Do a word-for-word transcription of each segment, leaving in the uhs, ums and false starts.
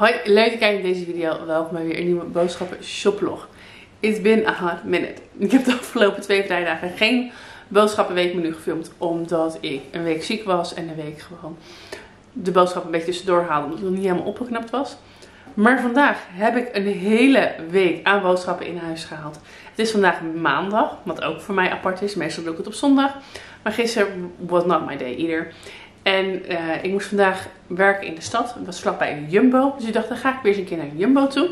Hoi, leuk dat je kijkt naar deze video. Welkom bij weer een nieuwe boodschappen shoplog. It's been a hot minute. Ik heb de afgelopen twee vrijdagen geen boodschappenweekmenu gefilmd. Omdat ik een week ziek was en een week gewoon de boodschappen een beetje tussendoor haalde. Omdat het nog niet helemaal opgeknapt was. Maar vandaag heb ik een hele week aan boodschappen in huis gehaald. Het is vandaag maandag, wat ook voor mij apart is. Meestal doe ik het op zondag. Maar gisteren was not my day either. En uh, ik moest vandaag werken in de stad. Het was vlakbij een Jumbo. Dus ik dacht, dan ga ik weer eens een keer naar de Jumbo toe.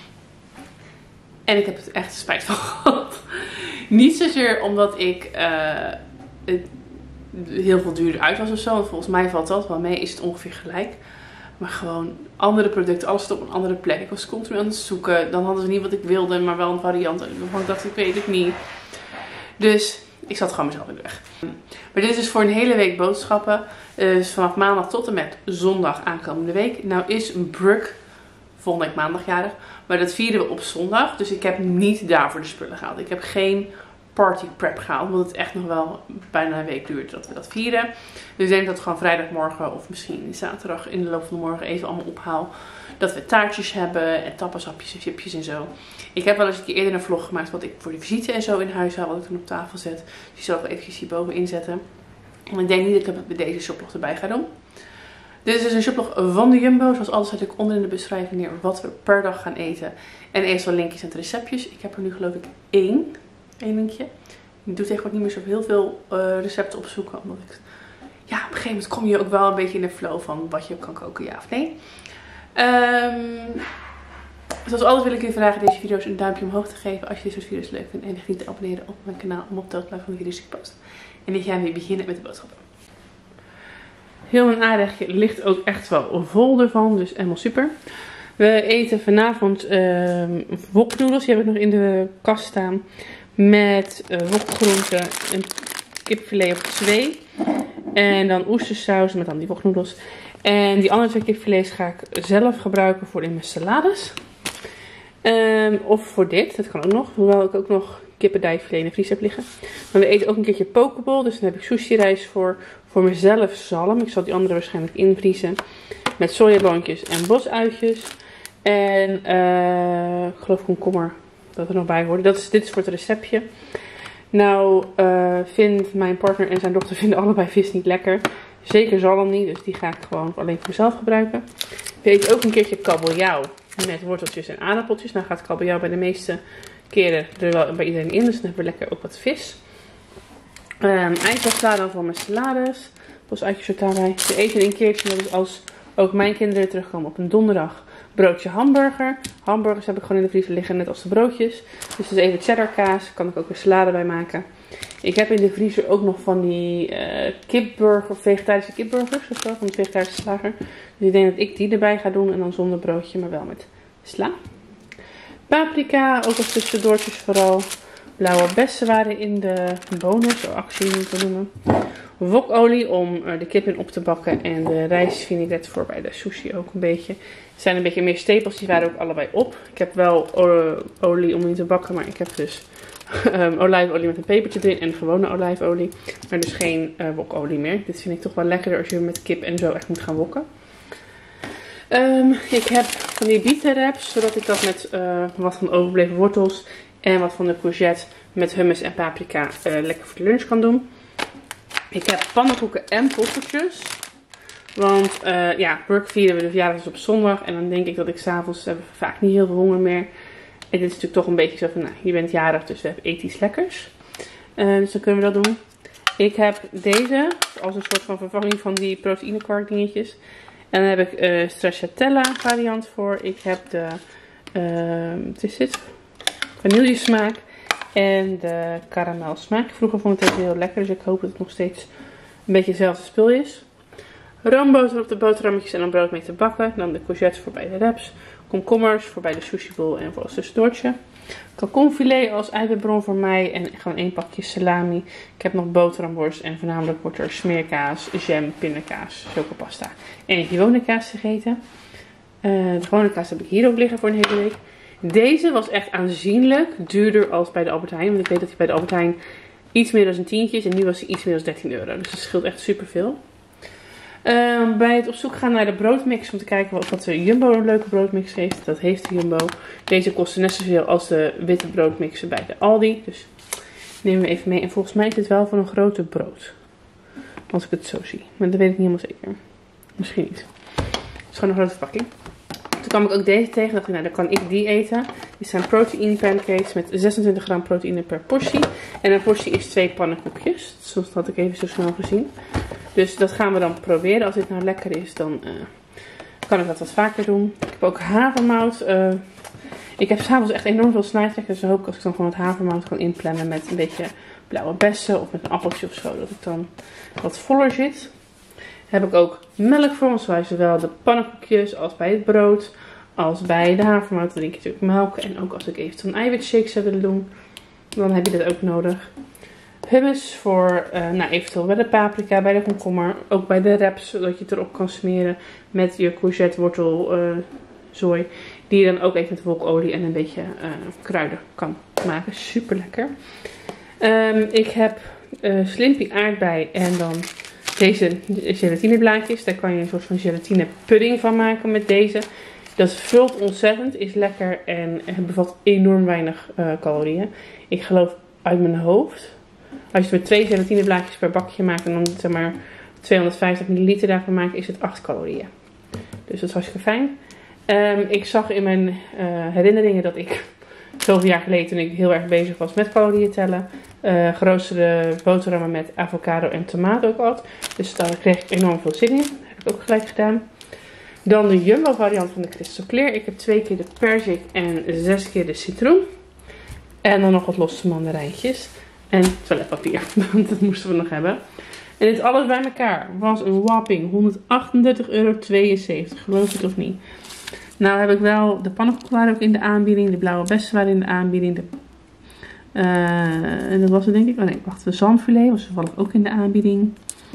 En ik heb het echt spijt van gehad. Niet zozeer omdat ik uh, het heel veel duurder uit was of zo. Want volgens mij valt dat wel mee. Is het ongeveer gelijk. Maar gewoon andere producten. Alles stond op een andere plek. Ik was continu aan het zoeken. Dan hadden ze niet wat ik wilde. Maar wel een variant. Waarvan ik dacht, ik weet het niet. Dus ik zat gewoon mezelf in de weg. Maar dit is dus voor een hele week boodschappen. Dus vanaf maandag tot en met zondag aankomende week. Nou is Brooke volgende week maandag jarig. Maar dat vieren we op zondag. Dus ik heb niet daarvoor de spullen gehaald. Ik heb geen party prep gehaald. Want het echt nog wel bijna een week duurt dat we dat vieren. Dus ik denk dat ik gewoon vrijdagmorgen of misschien zaterdag in de loop van de morgen even allemaal ophaal. Dat we taartjes hebben en tappashapjes en chipjes en zo. Ik heb wel eens een keer eerder een vlog gemaakt wat ik voor de visite en zo in huis haal. Wat ik toen op tafel zet. Dus die zal ik wel eventjes hierboven inzetten. En ik denk niet dat ik het bij deze shoplog erbij ga doen. Dit is dus een shoplog van de Jumbo. Zoals altijd zet ik onder in de beschrijving neer wat we per dag gaan eten. En eerst wel linkjes en receptjes. Ik heb er nu geloof ik één. Eén linkje. Ik doe tegenwoordig niet meer zo heel veel uh, recepten opzoeken. Omdat ik... Ja, op een gegeven moment kom je ook wel een beetje in de flow van wat je kan koken, ja of nee. Um, zoals altijd wil ik je vragen deze video's een duimpje omhoog te geven als je dit soort video's leuk vindt. En vergeet niet te abonneren op mijn kanaal om op de hoogte te blijven van de video's die ik post. En dit gaan we weer beginnen met de boodschappen. Heel mijn aanrechtje ligt ook echt wel vol ervan, dus helemaal super. We eten vanavond uh, woknoedels, die heb ik nog in de kast staan. Met uh, wokgroenten, een kipfilet of twee. En dan oestersaus met dan die woknoedels. En die andere twee kipfilets ga ik zelf gebruiken voor in mijn salades. Um, of voor dit, dat kan ook nog. Hoewel ik ook nog kippendijfilet in de vries heb liggen. Maar we eten ook een keertje pokeball. Dus dan heb ik sushi rijst voor. Voor mezelf zalm. Ik zal die andere waarschijnlijk invriezen. Met sojaboontjes en bosuitjes. En uh, ik geloof komkommer dat er nog bij hoort. Dat is, dit is voor het receptje. Nou uh, vindt mijn partner en zijn dochter vinden allebei vis niet lekker. Zeker zalm niet, dus die ga ik gewoon alleen voor mezelf gebruiken. We eten ook een keertje kabeljauw met worteltjes en aardappeltjes. Nou gaat kabeljauw bij de meeste keren er wel bij iedereen in, dus dan hebben we lekker ook wat vis. Um, Eindselsalade dan voor mijn salades. Pas uitjes er daarbij. We eten een keertje, dus als ook mijn kinderen terugkomen op een donderdag, broodje hamburger. Hamburgers heb ik gewoon in de vriezer liggen, net als de broodjes. Dus dat is even cheddar kaas, kan ik ook een salade bij maken. Ik heb in de vriezer ook nog van die uh, kipburger, vegetarische kipburgers of zo, van de vegetarische slager. Dus ik denk dat ik die erbij ga doen en dan zonder broodje, maar wel met sla. Paprika, ook als tussendoortjes vooral. Blauwe bessen waren in de bonus, zo actie moet ik noemen. Wokolie om uh, de kip in op te bakken en de rijstvinaigrette voor bij de sushi ook een beetje. Er zijn een beetje meer stapels, die waren ook allebei op. Ik heb wel uh, olie om in te bakken, maar ik heb dus um, olijfolie met een pepertje erin en gewone olijfolie. Maar dus geen uh, wokolie meer. Dit vind ik toch wel lekkerder als je met kip en zo echt moet gaan wokken. Um, ik heb van die bietenwraps, zodat ik dat met uh, wat van overbleven wortels en wat van de courgette met hummus en paprika uh, lekker voor de lunch kan doen. Ik heb pannenkoeken en poffertjes. Want uh, ja, Brooke vieren we de verjaardag dus op zondag. En dan denk ik dat ik s'avonds heb vaak niet heel veel honger meer. En dit is natuurlijk toch een beetje zo van, nou, je bent jarig, dus we hebben iets lekkers. Uh, dus dan kunnen we dat doen. Ik heb deze als een soort van vervanging van die proteïnekwark dingetjes. En dan heb ik uh, stracciatella variant voor. Ik heb de, uh, wat is dit? Vanillesmaak. En de karamelsmaak. Vroeger vond ik deze heel lekker, dus ik hoop dat het nog steeds een beetje hetzelfde spul is. Roomboter op de boterhammetjes en dan brood mee te bakken. Dan de courgette voor bij de wraps. Komkommers voor bij de sushi bowl en voor als tussendoortje. Kalkoenfilet als eiwitbron voor mij en gewoon één pakje salami. Ik heb nog boterhamworst en voornamelijk wordt er smeerkaas, jam, pindakaas, chocopasta en gewone kaas gegeten. Uh, de gewone kaas heb ik hier ook liggen voor een hele week. Deze was echt aanzienlijk duurder als bij de Albert Heijn. Want ik weet dat hij bij de Albert Heijn iets meer dan een tientje is. En nu was hij iets meer dan dertien euro. Dus dat scheelt echt superveel. Uh, bij het op zoek gaan naar de broodmix om te kijken of wat de Jumbo een leuke broodmix heeft. Dat heeft de Jumbo. Deze kostte net zoveel als de witte broodmixen bij de Aldi. Dus nemen we even mee. En volgens mij is dit wel van een grote brood. Als ik het zo zie. Maar dat weet ik niet helemaal zeker. Misschien niet. Het is gewoon een grote verpakking. Toen kwam ik ook deze tegen. Dacht ik, nou dan kan ik die eten. Dit zijn proteïne pancakes met zesentwintig gram proteïne per portie. En een portie is twee pannenkoekjes. Zoals had ik even zo snel gezien. Dus dat gaan we dan proberen. Als dit nou lekker is, dan uh, kan ik dat wat vaker doen. Ik heb ook havermout. Uh, ik heb s'avonds echt enorm veel snijtrek. Dus dan hoop ik als ik dan gewoon het havermout kan inplannen met een beetje blauwe bessen of met een appeltje of zo. Dat ik dan wat voller zit. Heb ik ook melk voor ons, zoals zowel de pannenkoekjes als bij het brood. Als bij de havermout, dan drink je natuurlijk melk. En ook als ik eventueel een eiwitshake zou willen doen, dan heb je dat ook nodig. Hummus voor uh, nou, eventueel bij de paprika, bij de komkommer. Ook bij de wraps, zodat je het erop kan smeren met je courgette, wortel, uh, zooi. Die je dan ook even met wolkolie en een beetje uh, kruiden kan maken. Super lekker. Um, ik heb uh, Slimpy aardbei en dan deze gelatineblaadjes. Daar kan je een soort van gelatine pudding van maken met deze. Dat vult ontzettend, is lekker en bevat enorm weinig uh, calorieën. Ik geloof uit mijn hoofd. Als je het met twee gelatineblaadjes per bakje maakt en dan zeg maar tweehonderdvijftig milliliter daarvan maakt, is het acht calorieën. Dus dat is hartstikke fijn. Um, ik zag in mijn uh, herinneringen dat ik zoveel jaar geleden, toen ik heel erg bezig was met calorieën tellen, uh, geroosterde boterhammen met avocado en tomaat ook had. Dus daar kreeg ik enorm veel zin in. Dat heb ik ook gelijk gedaan. Dan de Jumbo variant van de Crystal Clear. Ik heb twee keer de perzik en zes keer de citroen. En dan nog wat losse mandarijntjes. En toiletpapier, want dat moesten we nog hebben. En dit alles bij elkaar was een whopping honderdachtendertig euro tweeënzeventig. Geloof het of niet. Nou heb ik wel, de pannenkoeken waren ook in de aanbieding. De blauwe bessen waren in de aanbieding. De, uh, en dat was het denk ik. Oh nee, wacht, de zalmfilet was toevallig ook in de aanbieding.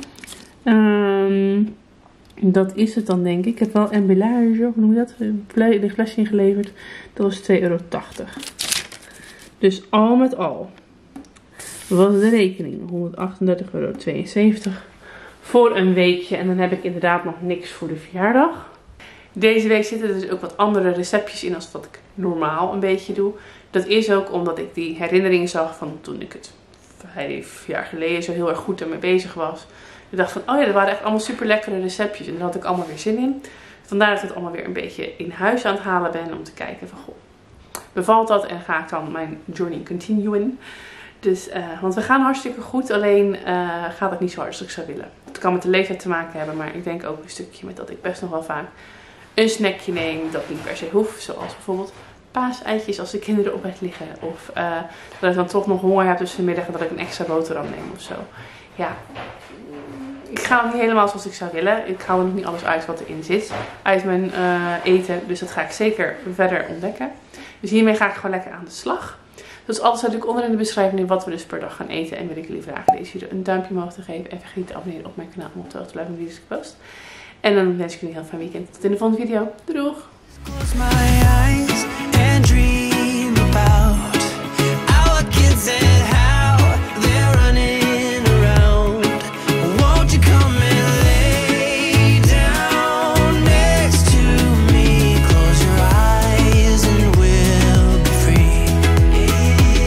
Um, dat is het dan denk ik. Ik heb wel emballage, hoe noem je dat? De flesje ingeleverd. Dat was twee euro tachtig. Dus al met al was de rekening honderdachtendertig euro tweeënzeventig voor een weekje. En dan heb ik inderdaad nog niks voor de verjaardag. Deze week zitten er dus ook wat andere receptjes in als wat ik normaal een beetje doe. Dat is ook omdat ik die herinnering zag van toen ik het vijf jaar geleden zo heel erg goed ermee bezig was. Ik dacht van, oh ja, dat waren echt allemaal super lekkere receptjes. En daar had ik allemaal weer zin in. Vandaar dat ik het allemaal weer een beetje in huis aan het halen ben. Om te kijken van, goh, bevalt dat? En ga ik dan mijn journey continuen? Dus, uh, want we gaan hartstikke goed. Alleen uh, gaat het niet zo hard als ik zou willen. Het kan met de leeftijd te maken hebben. Maar ik denk ook een stukje met dat ik best nog wel vaak een snackje neem. Dat niet per se hoeft. Zoals bijvoorbeeld paaseitjes als de kinderen op bed liggen. Of uh, dat ik dan toch nog honger heb tussen de middag en dat ik een extra boterham neem of zo. Ja, ik ga nog niet helemaal zoals ik zou willen. Ik hou nog niet alles uit wat erin zit. Uit mijn uh, eten. Dus dat ga ik zeker verder ontdekken. Dus hiermee ga ik gewoon lekker aan de slag. Dus alles staat natuurlijk onder in de beschrijving wat we dus per dag gaan eten. En wil ik jullie vragen deze video een duimpje omhoog te geven. En vergeet niet te abonneren op mijn kanaal om op de hoogte te blijven van video's die ik post. En dan wens ik jullie een heel fijn weekend. Tot in de volgende video. Doei doeg!